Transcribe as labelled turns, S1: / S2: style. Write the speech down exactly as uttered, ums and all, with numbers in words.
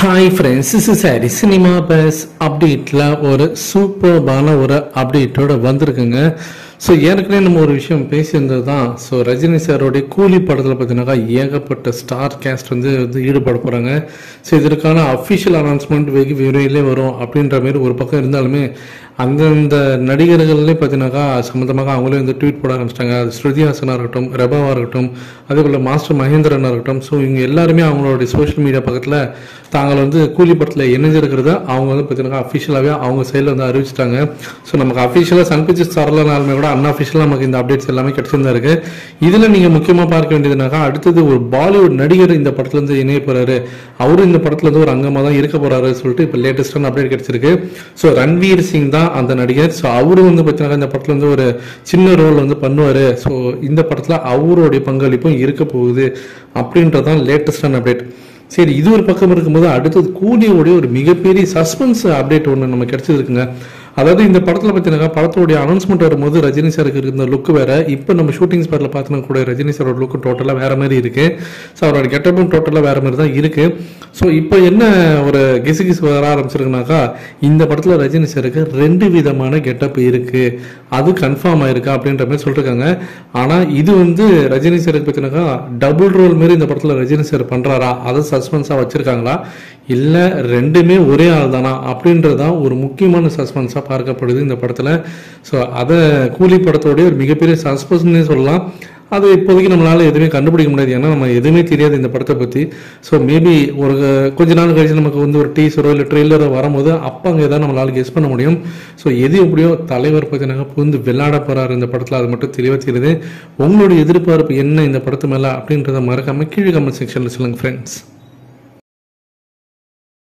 S1: Hi friends, this is Harry cinema buzz அப்டேட்டில் ஒரு சூப்பர்பான ஒரு அப்டேட்டோட வந்திருக்குங்க. ஸோ ஏற்கனவே நம்ம ஒரு விஷயம் பேசியிருந்தது தான். ஸோ ரஜினி சாரோடைய கூலி படத்தில் பார்த்தீங்கன்னாக்கா ஏகப்பட்ட ஸ்டார் கேஸ்ட் வந்து வந்து ஈடுபட போகிறாங்க. ஸோ இதற்கான அஃபிஷியல் அனௌன்ஸ்மெண்ட் வெகு விரைவிலே வரும் அப்படின்ற மாதிரி ஒரு பக்கம் இருந்தாலுமே அந்தந்த நடிகர்கள்லேயே பார்த்தீங்கன்னாக்கா சம்மந்தமாக அவங்களே வந்து ட்வீட் போட ஆரம்பிச்சிட்டாங்க. அது ஸ்ருதி ஹாசனாக இருக்கட்டும், ரெபாவாக இருக்கட்டும், அதே போல் மாஸ்டர் மகேந்திரனாக இருக்கட்டும். ஸோ இவங்க எல்லாருமே அவங்களுடைய சோஷியல் மீடியா பக்கத்தில் தாங்கள் வந்து கூலி படத்தில் இணைஞ்சிருக்கிறத அவங்க வந்து பார்த்தீங்கன்னா அஃபிஷியலாகவே அவங்க சைடில் வந்து அறிவிச்சிட்டாங்க. ஸோ நமக்கு அஃபிஷியலாக சன் பிக்சர்ஸ் தரலனாலுமே கூட அன்அஃபிஷியலாக நமக்கு இந்த அப்டேட்ஸ் எல்லாமே கிடைச்சிருந்தா இருக்கு. இதில் நீங்கள் முக்கியமாக பார்க்க வேண்டியதுனாக்கா அடுத்தது ஒரு பாலிவுட் நடிகர் இந்த படத்துல இருந்து இணைய போறாரு. அவரும் இந்த படத்துல இருந்து ஒரு அங்கமாக தான் இருக்க போறாரு சொல்லிட்டு இப்போ லேட்டஸ்டான அப்டேட் கிடைச்சிருக்கு. ஸோ ரன்வீர் சிங் தான் அந்த நடிகர். ஸோ அவரும் வந்து பார்த்தீங்கன்னா இந்த படத்துல வந்து ஒரு சின்ன ரோல் வந்து பண்ணுவாரு. ஸோ இந்த படத்துல அவருடைய பங்களிப்பும் இருக்க போகுது அப்படின்றதான் லேட்டஸ்டான அப்டேட். சரி, இது ஒரு பக்கம் இருக்கும்போது அடுத்தது கூலியோடைய ஒரு மிகப்பெரிய சஸ்பென்ஸ் அப்டேட் ஒன்று நம்ம கிடைச்சிருக்குங்க. அதாவது இந்த படத்தில் பார்த்தீங்கன்னா படத்தோடைய அனௌன்ஸ்மெண்ட் வரும்போது ரஜினி சாருக்கு இருந்த லுக் வேற, இப்போ நம்ம ஷூட்டிங் ஸ்பாட்டில் பார்த்தோன்னா கூட ரஜினி சாரோட லுக் டோட்டலாக வேற மாதிரி இருக்கு. ஸோ அவரோட கெட்டப்பும் டோட்டலாக வேற மாதிரி தான் இருக்கு. ஸோ இப்போ என்ன ஒரு கிசு கிசு வர ஆரம்பிச்சிருக்குனாக்கா இந்த படத்தில் ரஜினி சாருக்கு ரெண்டு விதமான கெட்டப் இருக்கு, அது கன்ஃபார்ம் ஆயிருக்கா அப்படின்ற மாதிரி சொல்லிருக்காங்க. ஆனால் இது வந்து ரஜினி சாருக்கு பார்த்தீங்கன்னாக்கா டபுள் ரோல் மாரி இந்த படத்தில் ரஜினி சார் பண்றாரா, அதை சஸ்பென்ஸாக வச்சிருக்காங்களா, இல்லை ரெண்டுமே ஒரே ஆள் தானா அப்படின்றதான் ஒரு முக்கியமான சஸ்பென்ஸாக பார்க்கப்படுது இந்த படத்தில். ஸோ அதை கூலி படத்தோடைய ஒரு மிகப்பெரிய சஸ்பென்ஸ்னே சொல்லலாம். அது இப்போதைக்கு நம்மளால எதுவுமே கண்டுபிடிக்க முடியாது, ஏன்னா நம்ம எதுவுமே தெரியாது இந்த படத்தை பற்றி. ஸோ மேபி ஒரு கொஞ்ச நாள் கழிச்சு நமக்கு வந்து ஒரு டீசரோ இல்லை ட்ரெய்லரோ வரும்போது அப்போ அங்கே தான் நம்மளால கெஸ் பண்ண முடியும். ஸோ எது எப்படியோ தலைவர் பார்த்தீங்கன்னா புகுந்து விளையாட போறாரு இந்த படத்தில், அது மட்டும் தெளிவாக தெரியுது. உங்களுடைய எதிர்பார்ப்பு என்ன இந்த படத்து மேலே அப்படின்றத மறக்காம கீழே கமெண்ட் செக்ஷனில் சொல்லுங்கள் ஃப்ரெண்ட்ஸ்.